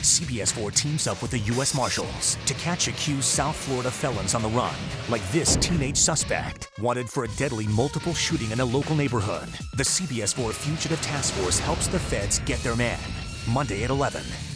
CBS4 teams up with the U.S. Marshals to catch accused South Florida felons on the run, like this teenage suspect, wanted for a deadly multiple shooting in a local neighborhood. The CBS4 Fugitive Task Force helps the feds get their man. Monday at 11.